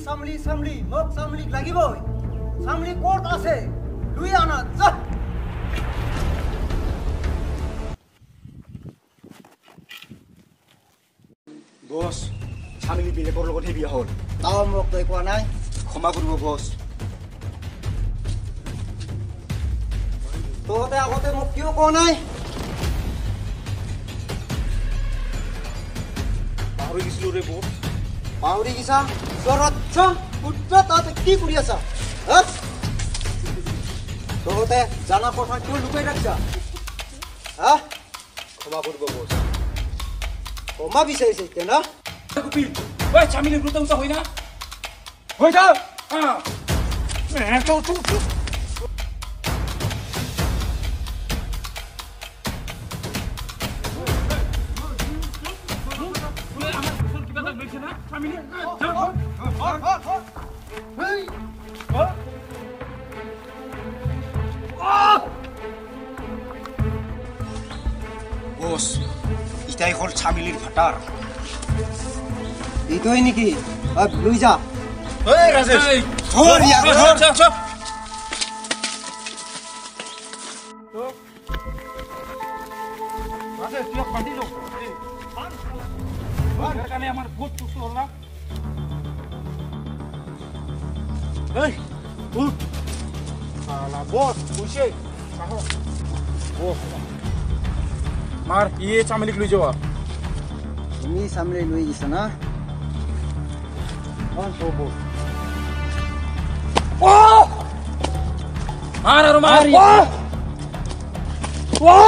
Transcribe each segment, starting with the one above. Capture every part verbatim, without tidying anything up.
सामली सामली मग सामली লাগিবই सामली কোর্ট আছে লুই আনা যা বস সামলি বেলেগৰ লগতহে বিয়া হ'ল তাও মোক তই কোৱা নাই ক্ষমা কৰিব বস তোতে আগতে মোক কিয় কোৱা নাই পাহৰি গৈছিলো ৰে বস পাহৰি গিছা সৰচ্ছ পুত্ৰ তাতে কি কৰি আছা হা তোতে জানা কথা কিয় লুকাই ৰাখছা হা ক্ষমা কৰিব বস ক্ষমা বিচাৰিছে তে না কুপিল ওই চামিলি গুরুত্ব উঠা হই না হৈ যা হ্যাঁ এ তো তো বস ইটাই হল সামিলির ফাটার এইটোই নেকি আব লুই যা ওই রাজেশ ধর ইয়া ধর চল চল রাজেশ তুই পাটি যাও ওই কানে আমার বহুত খুশি হল না এই উঠ সালা বস খুশি সাহো ও মার ইয়ে চামিলিক লই যাওয়া তুমি সামনে লুই গিছা না কোন সব ও মার আর মার ও ও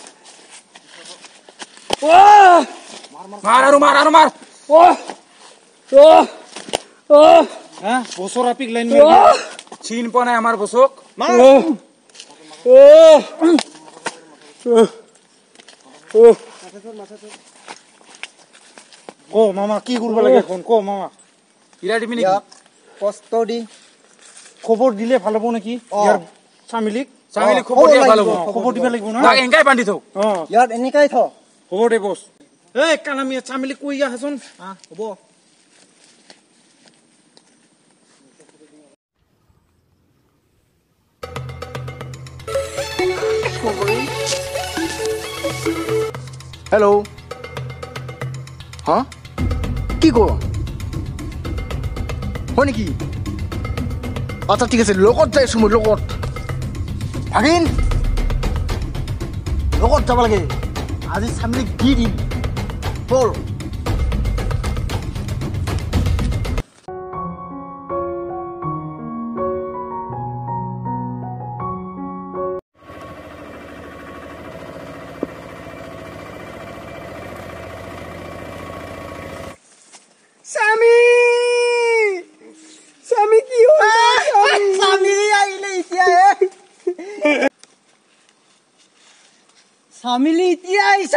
ও মার আর মার আর মার ও ও ও হ্যাঁ বসর আপিক লাইন মে চিন পনে আমার বসক মার ও ও ও কো মামা কি করব লাগে এখন কো মামা ইরা দিবি নাকি ইয়াক কষ্ট দি খবর দিলে ভালো হবো নাকি ইয়ার সামিলিক চামিলি খবর দিয়া ভালো হবো খবর দিবা লাগিব না তাক এঙ্গাই বান্ধি থও অ ইয়াত এনেকাই থ খবর দে বস এই কানামিয়া সামিলিক কই গা হাসন হা হ'ব हेलो हाँ কি কো হয় নেকি আচ্ছা ঠিক আছে লগত যাইছো মই লগত ভাগিন লগত যাব লাগে আজি সামনে দি দিম বল সামি সামি কি হল সামি আইলে ইতিয়া সামিলি ইতিয়া আইছা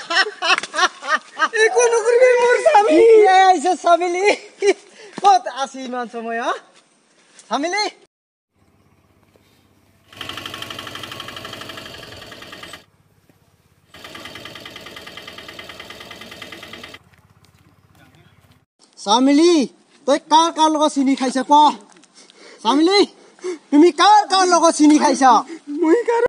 একো নকৰিবি মোৰ সামি ইতিয়া আইছা সামিলি কত আসি ইমান সময় হা সামিলি সামিলি তই কাৰ কাৰ লগত চিনি খাইছা ক সামিলি তুমি কাৰ কাৰ লগত চিনি খাইছা মই কাৰ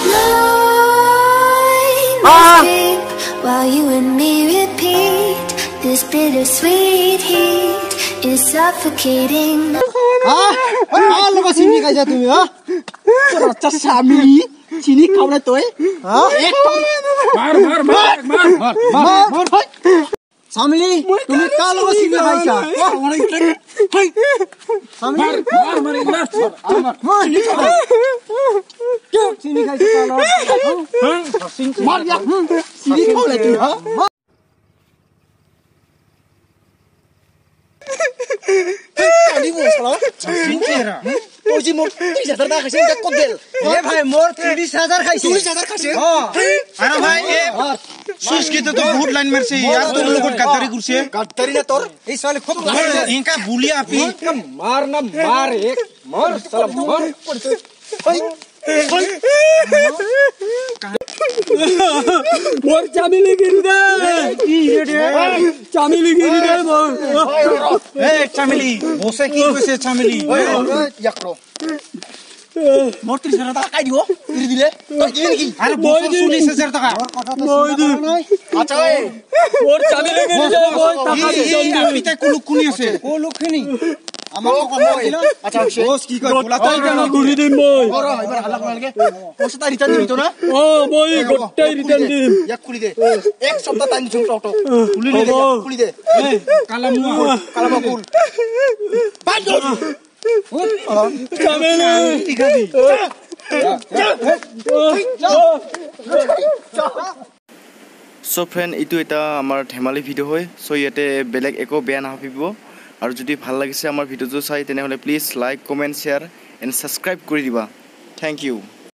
While you and me repeat, this bittersweet heat is suffocating. হা কাৰ লগত চিনি খাইছা তুমি হা আচ্ছা সামিলি চিনি খাওনে তই হা মার মার মার মার মার মার ভাই সামিলি তুমি কাৰ লগত চিনি খাইছা সামিলি মার মার মার মার কিয় চিনি খাইছা কাৰ লগত মার ইয়া চিনি খাওলে তুই হা কালি বসলা সিনচেরা ওই যে মোর ত্রিশ হাজার টাকা খাইছে এটা কত দিল এ ভাই মোর ত্রিশ হাজার খাইছে ত্রিশ হাজার খাইছে হ্যাঁ আরে ভাই এ সুইস কি তো বহুত লাইন মারছে ইয়ার তোর লগত গাদ্দারি করছে গাদ্দারি না তোর এই সালে খুব ইনকা বুলিয়া আপি মার না মার এক মার সালা মার পড়ছে ওই মোর চামিলি গিরদা কি রে চামিলি গিৰি দে মই এই চামিলি বসে কি কৈছে চামিলি ইয়াক ৰ মোৰ ত্ৰিশ হাজাৰ টকা কাই দিব এৰি দিলে তই দিবি নেকি আৰে বস চল্লিশ হাজাৰ টকা মই দিম আচ্ছা এই মোৰ চামিলি গিৰি দে মই টাকা দিম আপিতে কুলুক কুনি আছে ও লোকখিনি আমাক কথা দিলা আচ্ছা বস কি কয় বলা তাই টাকা ঘূৰি দিম মই ৰ এবাৰ হাল্লা কৰা লাগে পইচা ৰিটাৰ্ণ দিবি তো না অ মই গোটেই ৰিটাৰ্ণ দিম ইয়াক খুলি দে এক সপ্তাহ টাইম দিছো অটো খুলি দে খুলি দে এই কালামুয়া কালামা কুল বান্ধ চামিলি ঠিক আছে সো ফ্রেন্ড এইটো এটা আমাৰ ধেমালি ভিডিও হয় সো ইয়াতে বেলেগ একো বেয়া নাভাবিব আৰু যদি ভাল লাগিছে আমাৰ ভিডিওটো চাই তেনেহলে please like comment share and subscribe কৰি দিবা থ্যাংক ইউ